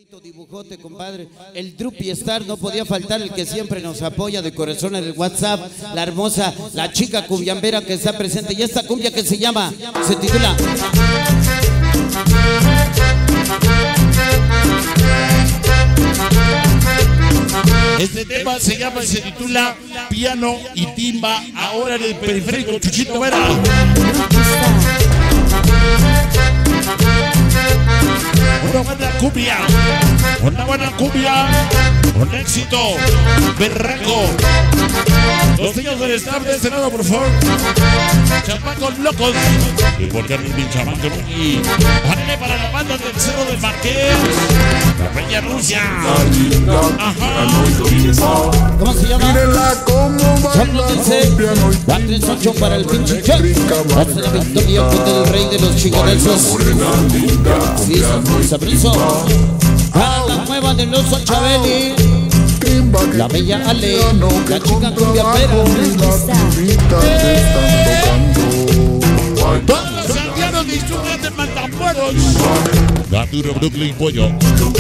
bonito dibujote, compadre. El Drupi Star, no podía faltar, el que siempre nos apoya de corazón en el WhatsApp. La hermosa, la chica cumbiambera que está presente. Y esta cumbia que se titula Este tema se titula Piano y Timba, ahora en el periférico Chuchito Vera. Una buena cumbia, un éxito, berraco. Los niños del staff de este lado, por favor. Chamacos locos. Y porque el chamaco y ¡ánale para la banda del Cerro del Marqués! La Peña Rusia. Ajá. ¿Cómo se llama? Son los 438 para el pinche Chuck. Hace la victoria contra el rey de los chingonazos. Sí, sabroso. A la nueva de los Ochabeli. La bella Ale, la chica cumbiambera. Todos los santianos disfrutan de Matamoros. Gaturo, Brooklyn, Pollo.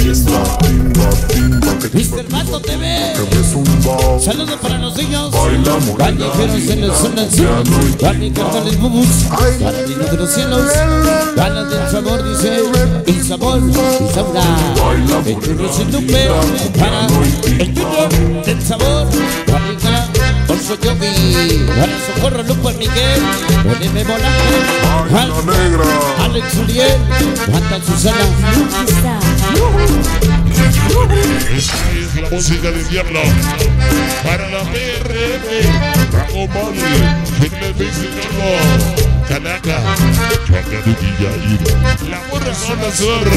Mr. Mato TV. Saludos para los niños callejeros en la zona sur. Dani Cartales Bubus. Para el de los cielos. Ganas del sabor, dice. El sabor, el sabor. El churro sin lupe. Para el churro del sabor. Fabrica Orso Yogi. Para Socorro Lupo Miguel. Poneme volante. Alex Uriel. Banda Susana. Esta es la música de invierno para la PRM, Rago Mali, Chicle Mexico, Canaca, Chacaduquilla, la Morra Zona Sur.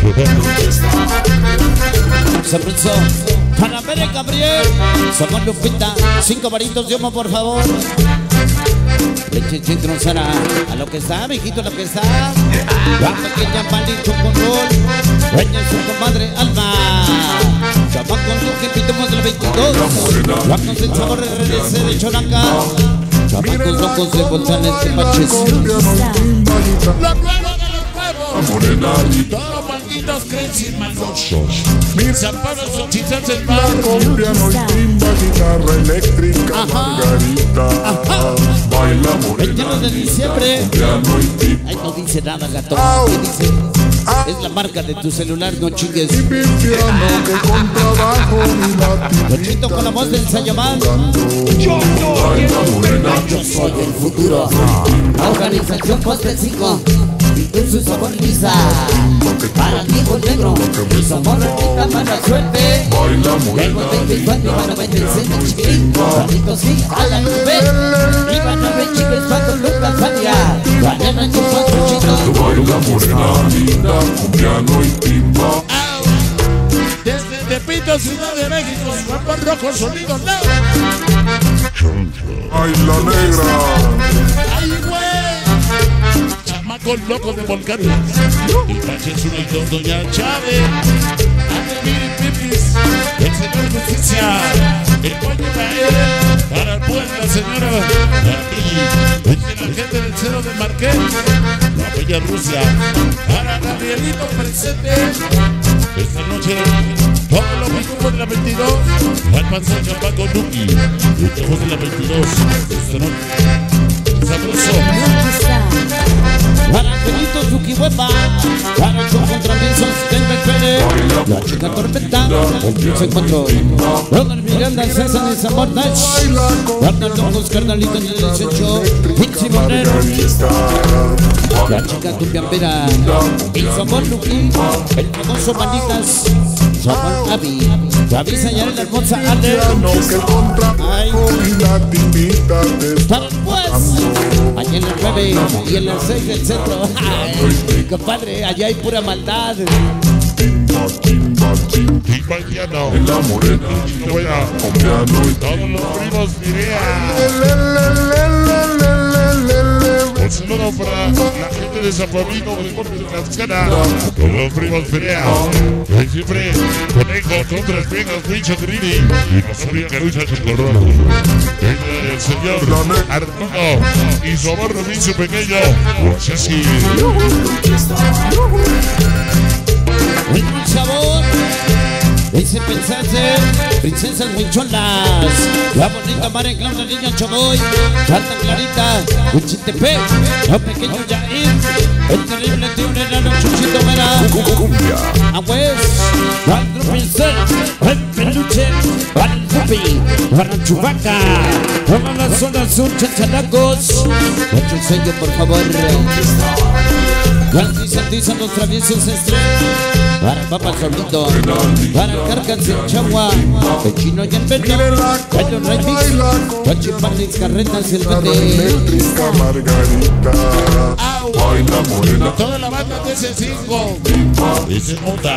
Sabroso. Para Pere Gabriel. Somos Lupita. 5 varitos de humo, por favor. Leche Chitronzara. A lo que está, mijito, a lo que está. La pequeña Palicho con rol. Dueña su comadre Alma. Chamaco Luque, pitamos del 22. Guacos del sabor RDC de Chonaca. Chamacos locos de González de Paches. La nueva de los huevos. Todos malditos creen sin malosos. Zapatos son chisas del barco. Piano y timba, guitarra eléctrica, Margarita. Baila morena. 21 de diciembre. Piano y timba. Ay, no dice nada, gato. ¿Qué dice? Es la marca de tu celular, no chingues. Y mi piano que con trabajo mi latín. Conchito con la voz del Sayamán. Baila morena. Yo soy el futuro. Organización Poste 5. Y tú su sabor lisa. Para ti con negro. Mi sabor repita mala suerte. Baila morena. Tengo 24 para 26 de chiquilín. Ratitos sí, a la nube. Iban a ver chicas cuando Lucas Fania. Mañana chupando chito. Baila morena linda con piano y timba. Desde Tepito, Ciudad de México, Guapo Rojo, sonido no. Baila negra. ¡Ay, güey! Chamacos locos de Volcán. Y Paches uno y dos, Doña Chávez. Miri Pipis. El señor Justicia. El pollo Mael. Para el pueblo, la señora. La gente del Cerro del Marqués. La Bella Rusia. Para Gabrielito presente. Esta noche, todos los grupos de la 22 van a pasar Chapaco Luqui. Los grupos de la 22. Esta noche, sabroso. Para Angelito Yukihuepa. Para Chu contra Wilson Stenberg Pérez. La chica tormenta. El 15-4. Ronald Miranda, César de Sabor Nash. Ronald Locos, Carnalito en el 18. Pixie Monero. La chica cumbiambera. El sabor Luqui. El famoso Manitas. Sabor Avi. Gaby Sayar, la hermosa Ale. Piano que con trabajo mi latinita te está Para pues. Allá en la 9 y en la 6 del centro. Ay, compadre, allá hay pura maldad. timba, timba, timba. Y mañana, En la morena buena, con piano y todos los primos Mirea. timba. Un saludo para la gente de San Pablito, de Deportes de Tlaxcala. Todos los primos Mirea. Y siempre Conejo contra las Vegas, Huicho Trini. Y Rosario Carucha Chocorrojo. El señor Arturo y su amor Robinson pequeño. Guachaski. Un sabor. Dice princesas muy cholas. La bonita María Claudia, niña Choboy, Santa Clarita, Huichiltepec, lo pequeño Yair, el terrible tío Nenano Chuchito Mera. Pues, cuatro pincel, el peluche, para el pupi, para el chubaca, todas las zonas son chachalacos. Ocho el sello, por favor. Garantizan los traviesos para el Papa Solito, para el Carcas en Chagua, el Chino y el Beto, para los Reyes, para Chiparlis, Carretas, el Vete. Baila morena. Toda la banda de ese 5 dice Muta.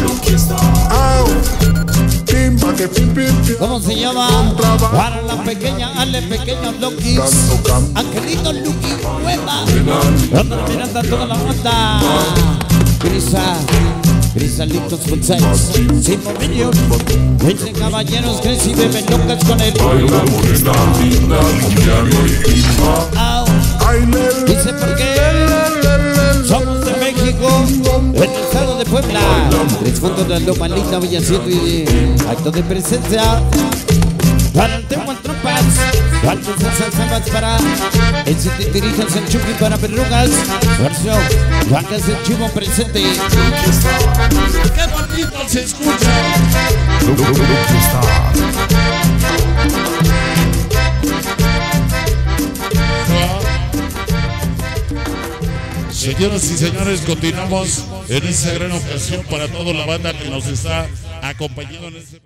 ¿Cómo se llama? Para la pequeña Ale, pequeños Lokis, Angelito Luqui Nueva, Ronda Miranda, toda la banda. Grisalitos Full Size, Simon Minion, Dicen caballeros, Chris y beben locas con él. Baila morena, linda, piano y timba. Dice por qué somos de México, en el estado de Puebla. Tres fondos de Loma Linda, Villacito y acto de presencia. Para el tema Trompas, para salsas para el Titiritas, el Chucky para Perrugas, versión Vacas del Chivo presente. ¡Qué bonito se escucha! Señoras y señores, continuamos en esta gran ocasión para toda la banda que nos está acompañando en este